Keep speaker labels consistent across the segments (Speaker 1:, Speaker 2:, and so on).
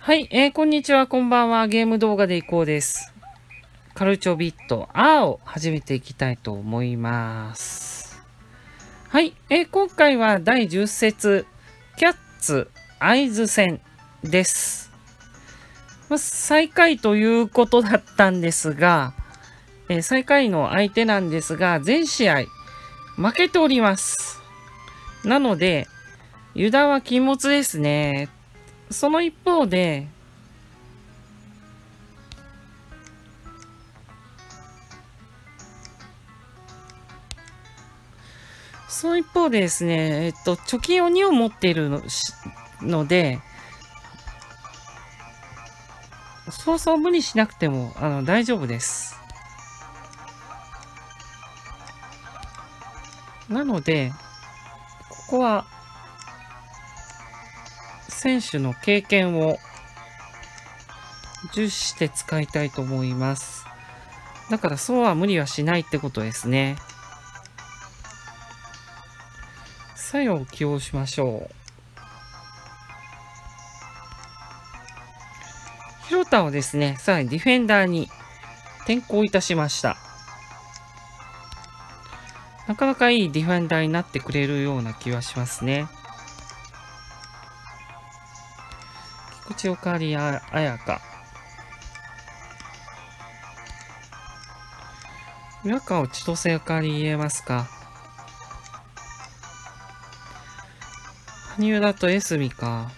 Speaker 1: はい、こんにちは、こんばんは。ゲーム動画でいこうです。カルチョビット R を始めていきたいと思います。はい、今回は第10節、キャッツ会津戦です。最下位ということだったんですが、最下位の相手なんですが、全試合負けております。なので、油断は禁物ですね。その一方で、ですね、貯金を2を持っているので、そう無理しなくても大丈夫です。なので、ここは、選手の経験を重視して使いたいと思います。だからそうは無理はしないってことですね。作用を起用しましょう。広田をですね、さらにディフェンダーに転向いたしました。なかなかいいディフェンダーになってくれるような気はしますね。菊池岡里彩香。浦川千歳岡里言えますか。羽生だとエスミか。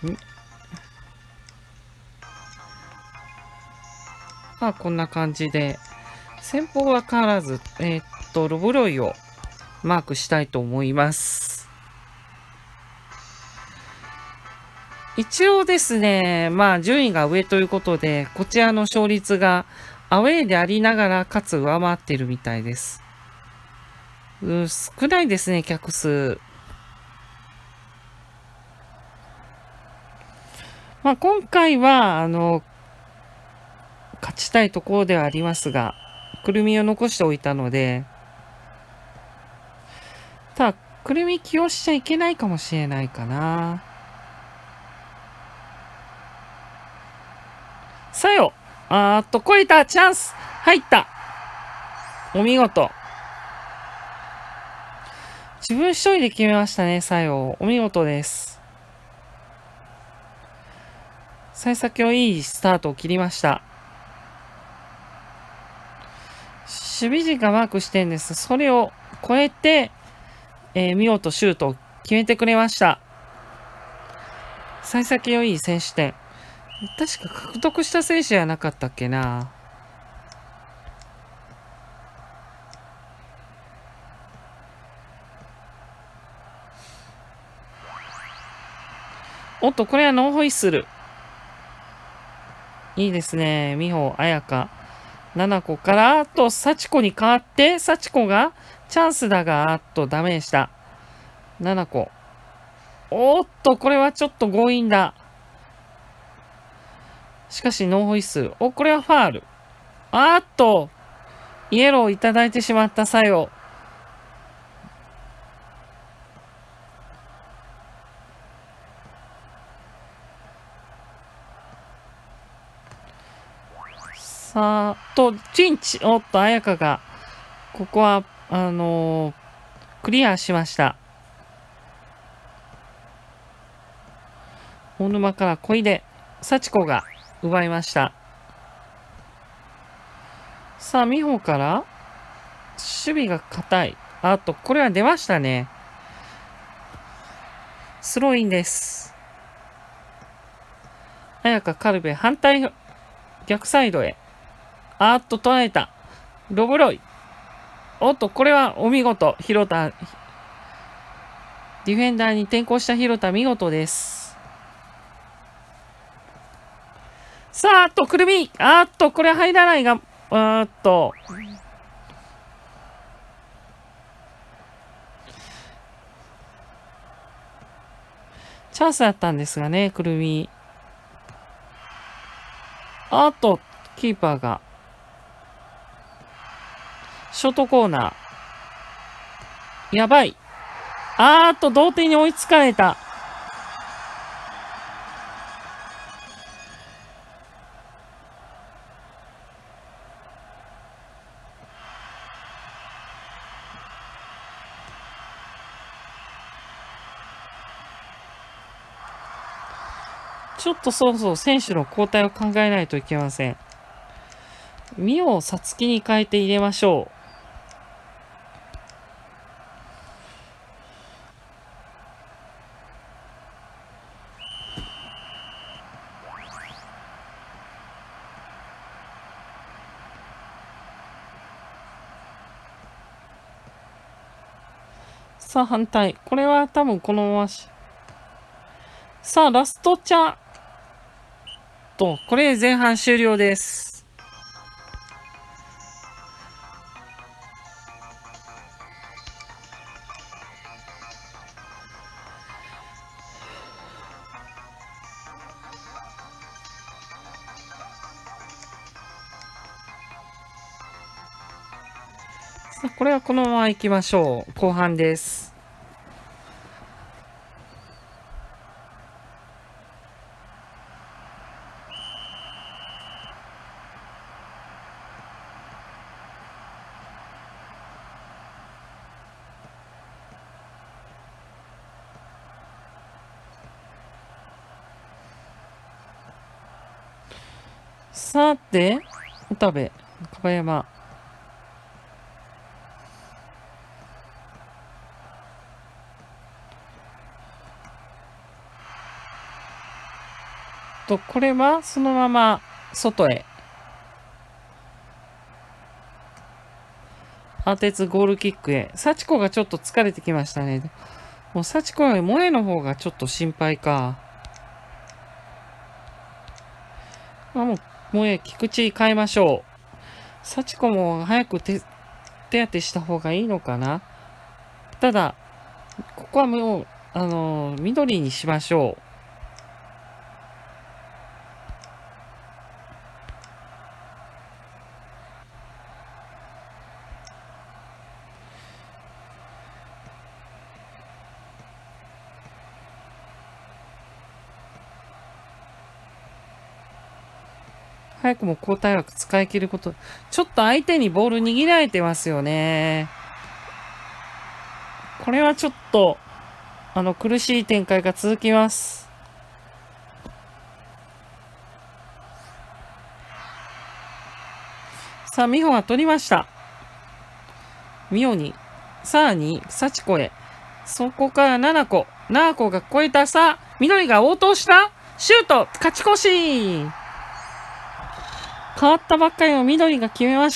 Speaker 1: こんな感じで。先方は変わらず、ロブロイをマークしたいと思います。一応ですね、順位が上ということで、こちらの勝率がアウェーでありながら、かつ上回っているみたいです。少ないですね、客数。今回は、勝ちたいところではありますが、くるみを残しておいたので、ただ、くるみ起用しちゃいけないかもしれないかな。さよ。超えたチャンス入ったお見事。自分一人で決めましたね、さよ。お見事です。幸先をいいスタートを切りました。守備陣がマークしてるんです。それを超えて、見事シュートを決めてくれました。幸先のいい選手点。確か獲得した選手じゃなかったっけな。おっと、これはノーホイッスル。いいですね。美穂、彩香、七子から、幸子に変わって、幸子がチャンスだが、ダメでした。七子。おっと、これはちょっと強引だ。しかし、ノーホイッスル。これはファール。イエローをいただいてしまった作用。チンチ。彩香が、ここは、クリアしました。大沼から小出、幸子が奪いました。美穂から、守備が硬い。これは出ましたね。スローインです。彩香、カルベ、反対、逆サイドへ。捉えた。ロブロイ。これはお見事。広田。ディフェンダーに転向した広田、見事です。くるみ。これ入らないが、チャンスだったんですがね、くるみ。キーパーが。ショートコーナー。やばい。同点に追いつかれた。 ちょっとそうそう、選手の交代を考えないといけません。ミオをサツキに変えて入れましょう。さあ、反対。これは多分このままさあ、ラストチャと、これで前半終了です。さあ、これはこのまま行きましょう。後半です。さて、岡部、樺山。これはそのまま外へ。アーテツゴールキックへ。幸子がちょっと疲れてきましたね。もう幸子より萌えの方がちょっと心配か。もう萌え、菊池変えましょう。幸子も早く手当てした方がいいのかな。ただ、ここはもう、緑にしましょう。早くも交代枠使い切ること。ちょっと相手にボール握られてますよね。これはちょっと、苦しい展開が続きます。さあ、美穂が取りました。美穂に、さあに、幸子へ。そこから7個。7個が超えた。さあ、緑が応答した。シュート勝ち越し。変わったばっかりの緑が決めました。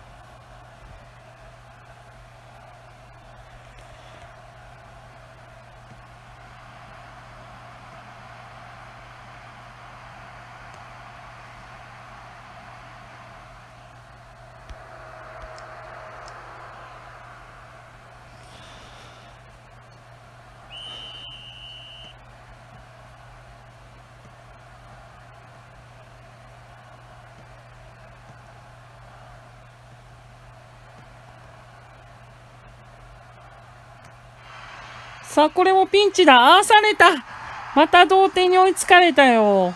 Speaker 1: さあ、これもピンチだ。ああされた。また同点に追いつかれたよ。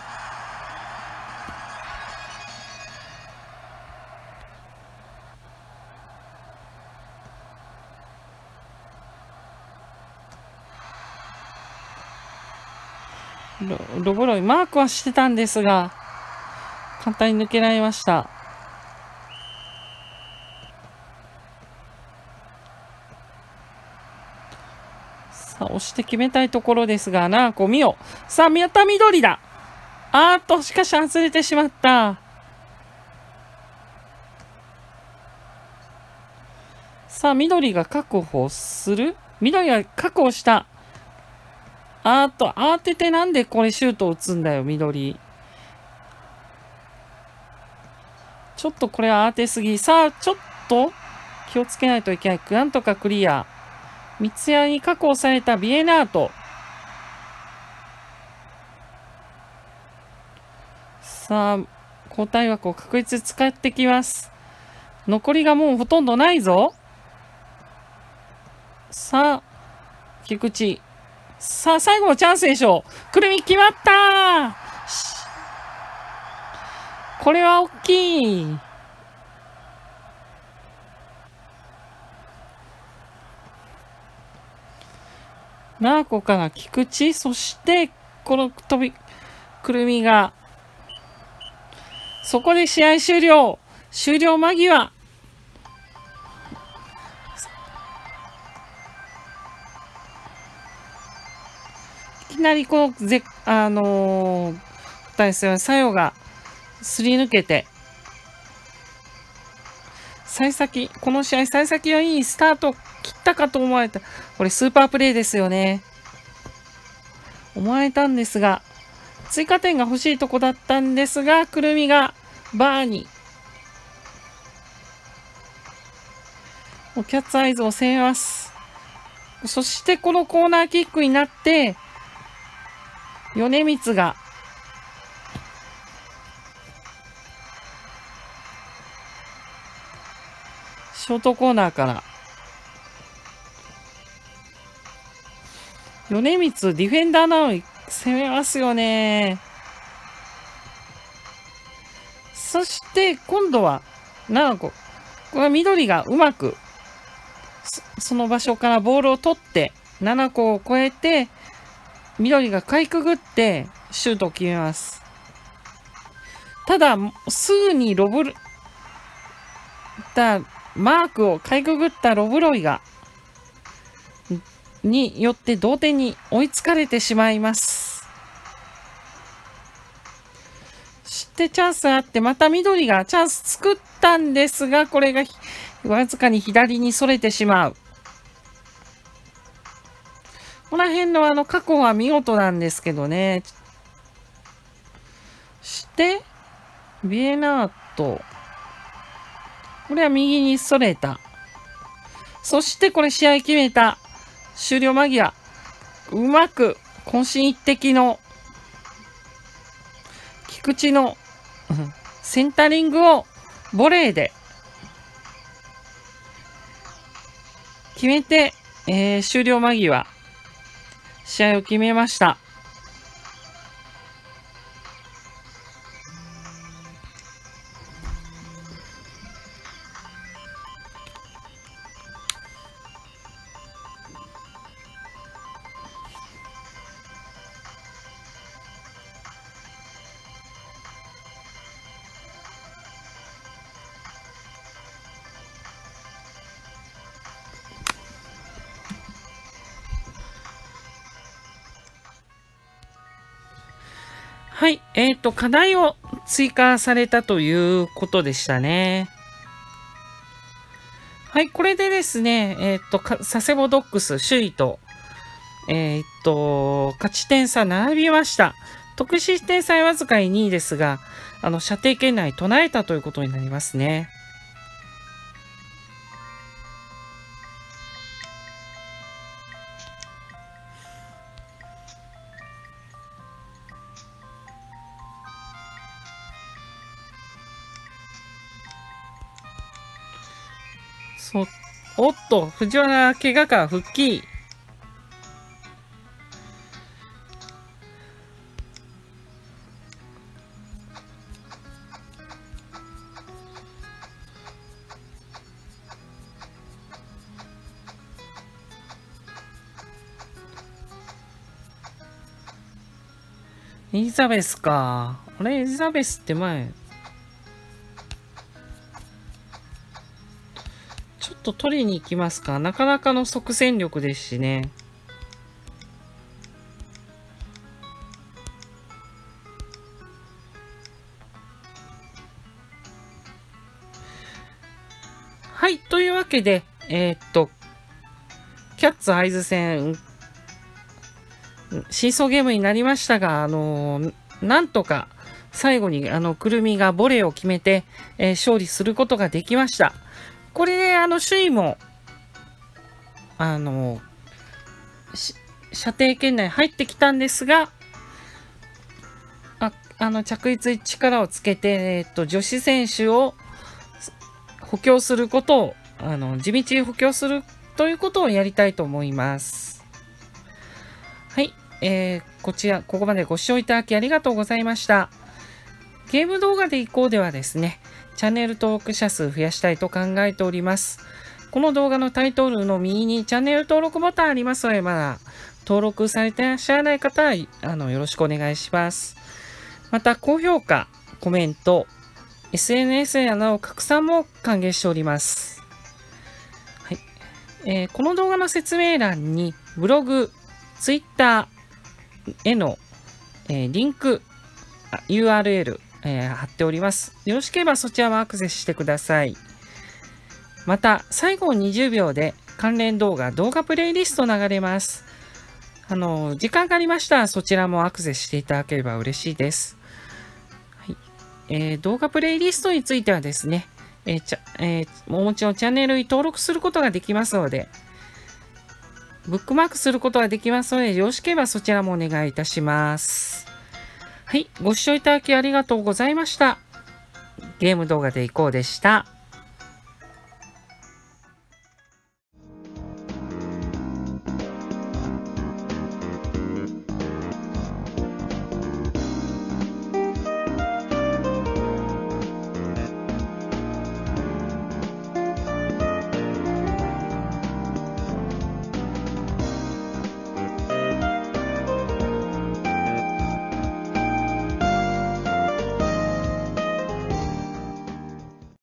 Speaker 1: ロボロイ、マークはしてたんですが、簡単に抜けられました。さあ、押して決めたいところですが、なあ、こう見よ。さあ、宮田緑だ。しかし外れてしまった。さあ、緑が確保する。緑が確保した。当ててなんでこれシュート打つんだよ、緑。ちょっとこれは当てすぎ。さあ、ちょっと気をつけないといけない。なんとかクリア。三ツ矢に確保されたビエナート。さあ、交代枠を確実に使ってきます。残りがもうほとんどないぞ。さあ、菊池。さあ、最後のチャンスでしょう。くるみ決まった。これは大きい。ナーコから菊池、そして、このくるみが。そこで試合終了。終了間際。いきなりこの作用がすり抜けて、この試合、幸先はいいスタートを切ったかと思われた。これスーパープレーですよね。思われたんですが、追加点が欲しいとこだったんですが、くるみがバーに。キャッツアイズを攻めます。そしてこのコーナーキックになって、米光が、ショートコーナーから、米光ディフェンダーなのに攻めますよね。そして今度は7個。これは緑がうまくその場所からボールを取って7個を超えて緑がかいくぐってシュートを決めます。ただすぐにマークをかいくぐったロブロイがによって同点に追いつかれてしまいます。そしてチャンスあってまた緑がチャンス作ったんですが、これがわずかに左にそれてしまう。この辺の過去は見事なんですけどね。してビエナート、これは右にそれた。そしてこれ試合決めた。終了間際、うまく渾身一滴の菊池のセンタリングをボレーで決めて、終了間際、試合を決めました。はい。課題を追加されたということでしたね。はい。これでですね、佐世保ドッグス首位と、勝ち点差並びました。得失点差はわずかに2位ですが、射程圏内唱えたということになりますね。おっと、藤原怪我から復帰。エリザベスか。あれ、エリザベスって前。ちょっと取りに行きますか。なかなかの即戦力ですしね。はい。というわけで、キャッツアイズ戦、シーソーゲームになりましたが、なんとか最後にくるみがボレーを決めて、勝利することができました。これで首位も射程圏内入ってきたんですが、着実に力をつけて、女子選手を補強することを地道に補強するということをやりたいと思います。はい、ここまでご視聴いただきありがとうございました。ゲーム動画でいこうではですね、チャンネル登録者数増やしたいと考えております。この動画のタイトルの右にチャンネル登録ボタンありますので、まだ登録されていらっしゃらない方はよろしくお願いします。 また、高評価、コメント、SNS やなど拡散も歓迎しております。はい。この動画の説明欄にブログ、Twitter への、リンク、URL、貼っております。よろしければそちらもアクセスしてください。また、最後20秒で関連動画プレイリスト流れます。時間がありましたらそちらもアクセスしていただければ嬉しいです。動画プレイリストについてはですね、もちろんチャンネルに登録することができますので、ブックマークすることができますので、よろしければそちらもお願いいたします。はい、ご視聴いただきありがとうございました。ゲーム動画でいこうでした。